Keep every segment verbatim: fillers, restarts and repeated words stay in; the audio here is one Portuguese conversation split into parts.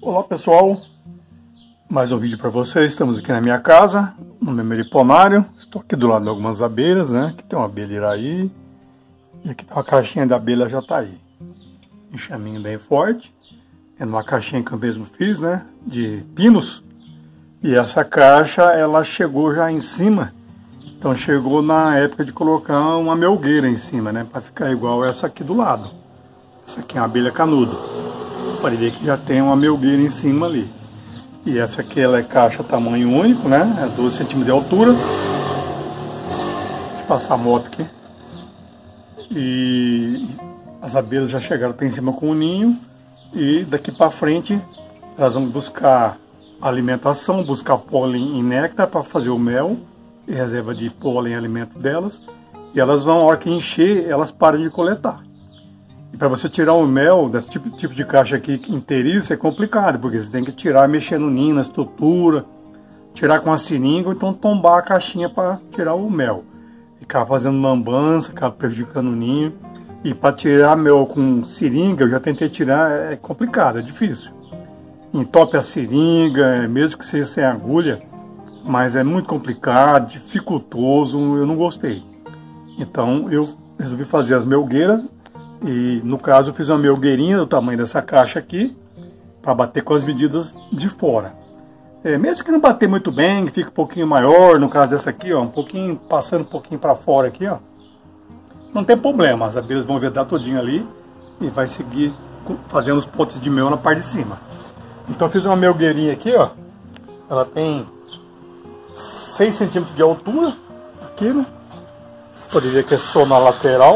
Olá pessoal, mais um vídeo para vocês. Estamos aqui na minha casa, no meu meliponário. Estou aqui do lado de algumas abelhas, né? Aqui tem uma abelha iraí e aqui tem uma caixinha da abelha jataí. Um chaminho bem forte. É numa caixinha que eu mesmo fiz, né? De pinos. E essa caixa, ela chegou já em cima. Então chegou na época de colocar uma melgueira em cima, né? Para ficar igual essa aqui do lado. Essa aqui é uma abelha canudo. Pode ver que já tem uma melgueira em cima ali. E essa aqui ela é caixa tamanho único, né? É doze centímetros de altura. Deixa eu passar a moto aqui. E as abelhas já chegaram até em cima com o ninho. E daqui para frente elas vão buscar alimentação, buscar pólen e néctar para fazer o mel. E reserva de pólen e alimento delas. E elas vão, a hora que encher, elas param de coletar. E para você tirar o mel desse tipo, tipo de caixa aqui inteiriça é complicado, porque você tem que tirar, mexer no ninho, na estrutura, tirar com a seringa, ou então tombar a caixinha para tirar o mel. Ficar fazendo lambança, ficar prejudicando o ninho. E para tirar mel com seringa, eu já tentei tirar, é complicado, é difícil. Entope a seringa, mesmo que seja sem agulha, mas é muito complicado, dificultoso, eu não gostei. Então eu resolvi fazer as melgueiras. E no caso eu fiz uma melgueirinha do tamanho dessa caixa aqui, para bater com as medidas de fora. É, mesmo que não bater muito bem, que fique um pouquinho maior, no caso dessa aqui, ó, um pouquinho, passando um pouquinho para fora aqui, ó, não tem problema, as abelhas vão vedar todinho ali e vai seguir fazendo os potes de mel na parte de cima. Então eu fiz uma melgueirinha aqui, ó, ela tem seis centímetros de altura, aqui, né? Você pode ver que é só na lateral.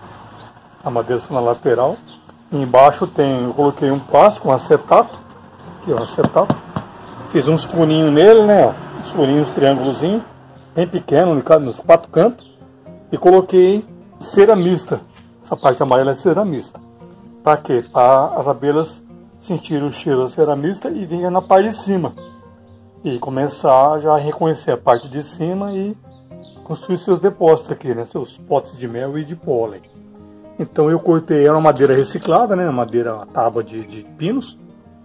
A madeira na lateral. E embaixo tem, eu coloquei um plástico, um acetato. Aqui, um acetato. Fiz uns furinhos nele, né? Ó, uns furinhos, uns triângulozinhos, bem pequenos, nos quatro cantos. E coloquei cera mista. Essa parte amarela é cera mista. Para quê? Para as abelhas sentirem o cheiro da cera mista e virem na parte de cima. E começar já a reconhecer a parte de cima e construir seus depósitos aqui, né? Seus potes de mel e de pólen. Então eu cortei, era uma madeira reciclada, né? Madeira, uma tábua de, de pinos.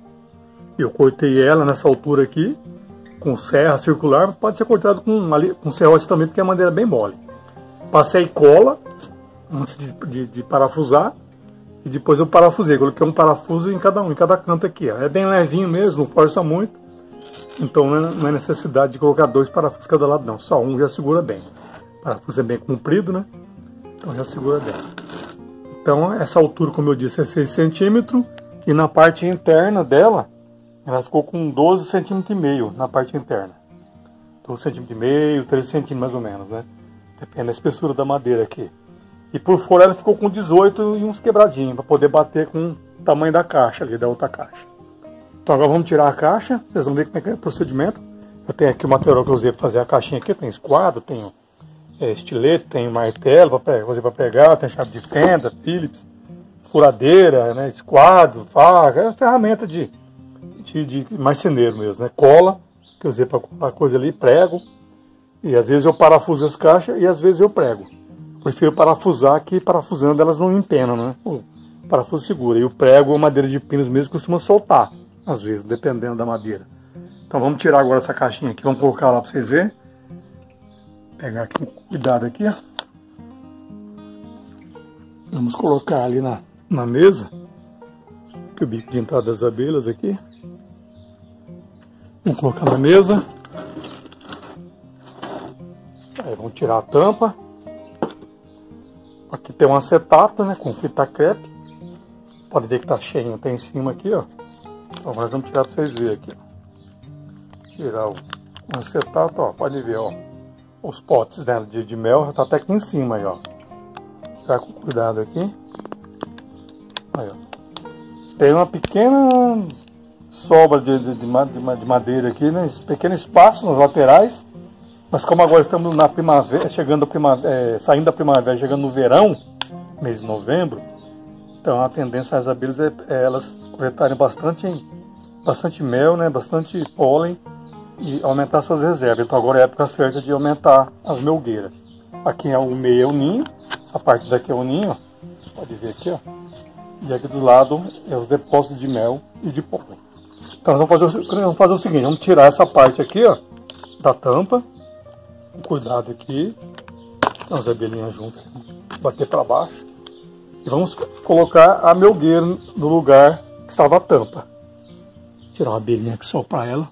Eu cortei ela nessa altura aqui, com serra circular. Pode ser cortado com, com serrote também, porque é madeira bem mole. Passei cola, antes de, de, de parafusar. E depois eu parafusei, coloquei um parafuso em cada um, em cada canto aqui. Ó. É bem levinho mesmo, não força muito. Então não é necessidade de colocar dois parafusos de cada lado, não. Só um já segura bem. O parafuso é bem comprido, né? Então já segura bem. Então essa altura, como eu disse, é seis centímetros. E na parte interna dela, ela ficou com doze centímetros e meio na parte interna. doze centímetros e meio, treze centímetros mais ou menos, né? Depende da espessura da madeira aqui. E por fora ela ficou com dezoito e uns quebradinhos, para poder bater com o tamanho da caixa ali, da outra caixa. Então agora vamos tirar a caixa, vocês vão ver como é que é o procedimento. Eu tenho aqui o material que eu usei para fazer a caixinha aqui, tem esquadro, tenho é, estilete, tenho martelo para pegar, tem chave de fenda, Phillips, furadeira, né, esquadro, faca, é ferramenta de, de, de marceneiro mesmo, né, cola, que eu usei para colar coisa ali, prego, e às vezes eu parafuso as caixas e às vezes eu prego. Prefiro parafusar, que parafusando elas não empenam, né, o parafuso segura, e o prego ou madeira de pinos mesmo costuma soltar, às vezes, dependendo da madeira. Então vamos tirar agora essa caixinha aqui, vamos colocar lá para vocês verem. Pegar aqui, cuidado aqui, ó. Vamos colocar ali na, na mesa, que o bico de entrada das abelhas aqui. Vamos colocar na mesa. Aí vamos tirar a tampa. Aqui tem um acetato, né, com fita crepe. Pode ver que tá cheio até em cima aqui, ó. Então nós vamos tirar para vocês verem aqui, ó. Tirar o, o acetato, ó, pode ver, ó. Os potes, né, de, de mel já tá até aqui em cima aí, ó. Tirar com cuidado aqui. Aí, ó. Tem uma pequena sobra de, de, de, de madeira aqui, né? Esse pequeno espaço nas laterais. Mas como agora estamos na primavera, chegando a primavera, é, saindo da primavera, chegando no verão, mês de novembro, então a tendência das abelhas é, é elas coletarem bastante, bastante mel, né? Bastante pólen. E aumentar suas reservas. Então agora é a época certa de aumentar as melgueiras. Aqui é o meio é o ninho, essa parte daqui é o ninho, ó. Pode ver aqui, ó. E aqui do lado é os depósitos de mel e de pólen. Então nós vamos fazer, vamos fazer o seguinte, vamos tirar essa parte aqui, ó, da tampa. Cuidado aqui. As abelhinhas juntas, bater para baixo. E vamos colocar a melgueira no lugar que estava a tampa. Tirar uma abelhinha aqui só para ela.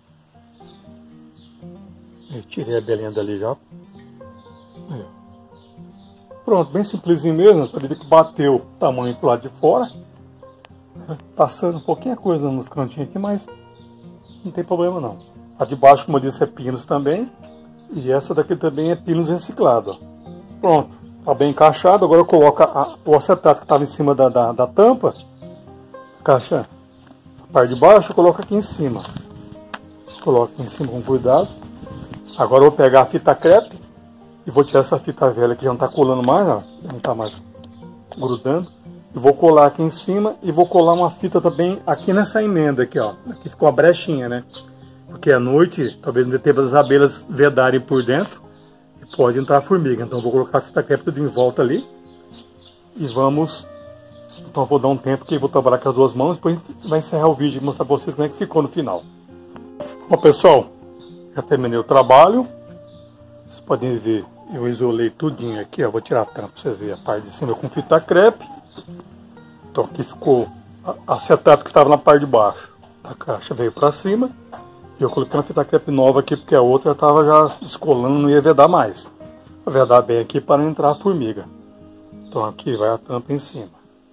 Eu tirei a abelhinha dali já. Aí, pronto, bem simplesinho mesmo. Para ver que bateu o tamanho pro lado de fora. Passando um pouquinho a coisa nos cantinhos aqui, mas não tem problema não. A de baixo, como eu disse, é pinos também. E essa daqui também é pinos reciclado. Ó. Pronto, tá bem encaixado. Agora eu coloco a, o acetato que estava em cima da, da, da tampa. Caixa a parte de baixo, eu coloco aqui em cima. Coloco aqui em cima com cuidado. Agora eu vou pegar a fita crepe e vou tirar essa fita velha que já não está colando mais, ó, não está mais grudando. E vou colar aqui em cima e vou colar uma fita também aqui nessa emenda aqui, ó. Aqui ficou uma brechinha, né? Porque à noite, talvez não dê tempo das abelhas vedarem por dentro e pode entrar a formiga. Então eu vou colocar a fita crepe tudo em volta ali e vamos... Então eu vou dar um tempo que eu vou trabalhar com as duas mãos, depois a gente vai encerrar o vídeo e mostrar para vocês como é que ficou no final. Bom pessoal, já terminei o trabalho. Vocês podem ver, eu isolei tudinho aqui, ó. Vou tirar a tampa para vocês verem a parte de cima com fita crepe. Então aqui ficou acetato que estava na parte de baixo. A caixa veio para cima. E eu coloquei uma fita crepe nova aqui, porque a outra estava já descolando, não ia vedar mais. Vou vedar bem aqui para não entrar a formiga. Então aqui vai a tampa em cima.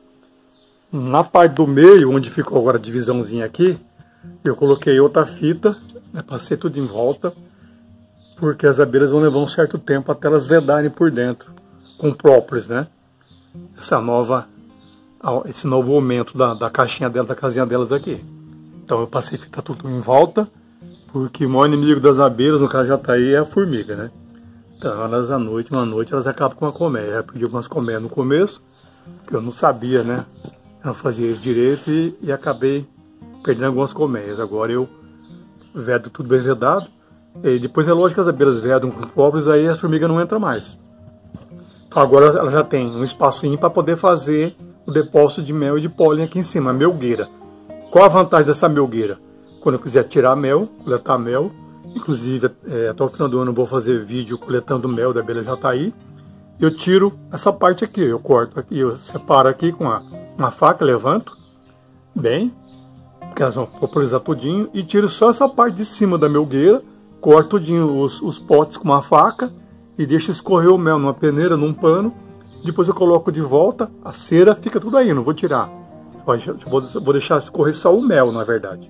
Na parte do meio, onde ficou agora a divisãozinha aqui, eu coloquei outra fita, né, passei tudo em volta, porque as abelhas vão levar um certo tempo até elas vedarem por dentro, com própolis, né? Essa nova, esse novo aumento da, da caixinha delas, da casinha delas aqui. Então eu passei fita tudo em volta, porque o maior inimigo das abelhas, no caso já tá aí, é a formiga, né? Então elas à noite, uma noite, elas acabam com uma colmeia. Eu já pedi algumas colmeias no começo, porque eu não sabia, né? Eu não fazia isso direito e, e acabei perdendo algumas colmeias. Agora eu vedo tudo bem vedado. E depois é lógico que as abelhas vedam com própolis, aí a formiga não entra mais. Então agora ela já tem um espacinho para poder fazer o depósito de mel e de pólen aqui em cima, a melgueira. Qual a vantagem dessa melgueira? Quando eu quiser tirar mel, coletar mel, inclusive é, até o final do ano eu vou fazer vídeo coletando mel da abelha jataí, eu tiro essa parte aqui, eu corto aqui, eu separo aqui com a, uma faca, levanto bem, porque elas vão popularizar tudinho, e tiro só essa parte de cima da melgueira, corto tudinho os, os potes com uma faca e deixo escorrer o mel numa peneira, num pano, depois eu coloco de volta, a cera fica tudo aí, não vou tirar. Vou deixar escorrer só o mel, na verdade.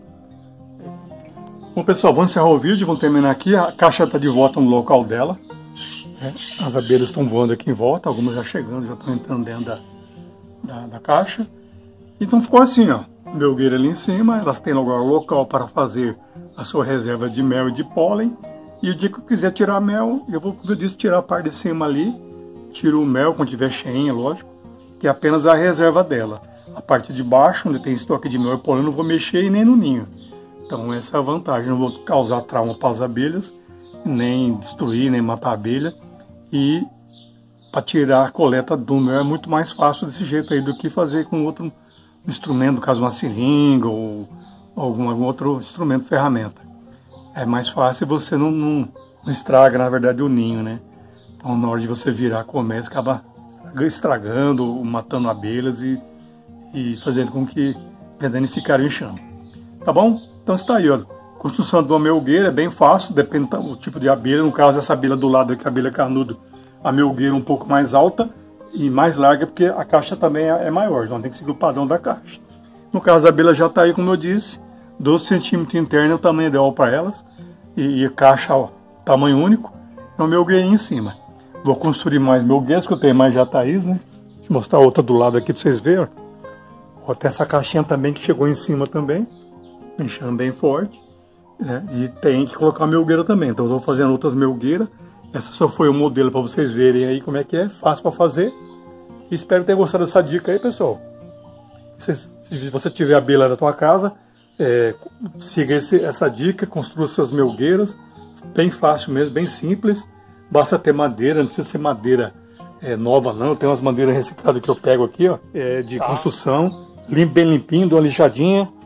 Bom pessoal, vamos encerrar o vídeo, vamos terminar aqui. A caixa está de volta no local dela. As abelhas estão voando aqui em volta, algumas já chegando, já estão entrando dentro da, da, da caixa. Então ficou assim, ó, melgueira ali em cima, elas têm agora o local para fazer a sua reserva de mel e de pólen. E o dia que eu quiser tirar mel, eu vou, como eu disse, tirar a parte de cima ali, tiro o mel quando tiver cheinha, lógico, que é apenas a reserva dela. A parte de baixo, onde tem estoque de mel e pólen, eu não vou mexer e nem no ninho. Então essa é a vantagem, não vou causar trauma para as abelhas, nem destruir, nem matar a abelha. E para tirar a coleta do mel é muito mais fácil desse jeito aí do que fazer com outro instrumento, no caso uma seringa ou algum, algum outro instrumento, ferramenta. É mais fácil, você não, não, não estraga, na verdade, o ninho, né? Então na hora de você virar a colmeia, você acaba estragando, matando abelhas e, e fazendo com que danificarem o enxame. Tá bom? Então está aí, ó. Construção de uma melgueira é bem fácil, depende do tipo de abelha. No caso, essa abelha do lado aqui, a abelha carnudo, a melgueira um pouco mais alta e mais larga, porque a caixa também é maior, então tem que seguir o padrão da caixa. No caso, a abelha já está aí, como eu disse, doze centímetros interno é o tamanho ideal para elas, e, e a caixa, ó, tamanho único, é uma melgueirinha em cima. Vou construir mais melgueiras, que eu tenho mais jataís, né? Deixa eu mostrar outra do lado aqui para vocês verem. Ó, tem essa caixinha também que chegou em cima também, enchendo bem forte. Né? E tem que colocar a melgueira também, então eu estou fazendo outras melgueiras. Essa só foi o modelo para vocês verem aí como é que é, fácil para fazer. E espero ter gostado dessa dica aí, pessoal. Se, se você tiver abelha na tua casa, é, siga esse, essa dica, construa suas melgueiras, bem fácil mesmo, bem simples. Basta ter madeira, não precisa ser madeira é, nova não, tem umas madeiras recicladas que eu pego aqui, ó, é, de construção, limpo, bem limpinho, dou uma lixadinha,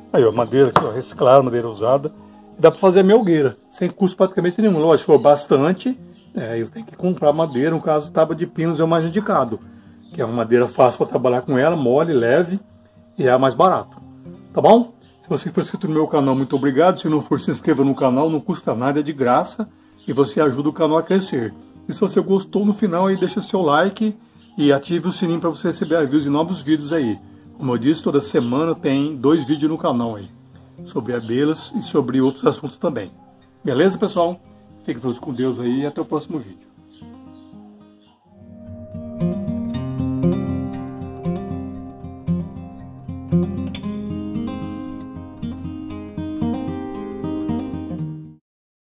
Aí, ó, madeira aqui, ó, reciclada, madeira usada. Dá para fazer a melgueira, sem custo praticamente nenhum. Lógico, se for bastante, é, eu tenho que comprar madeira. No caso, tábua de pinos é o mais indicado, que é uma madeira fácil para trabalhar com ela, mole, leve e é a mais barato. Tá bom? Se você for inscrito no meu canal, muito obrigado. Se não for, se inscreva no canal, não custa nada, é de graça e você ajuda o canal a crescer. E se você gostou, no final aí deixa seu like e ative o sininho para você receber avisos de novos vídeos aí. Como eu disse, toda semana tem dois vídeos no canal aí, sobre abelhas e sobre outros assuntos também. Beleza, pessoal? Fiquem todos com Deus aí e até o próximo vídeo.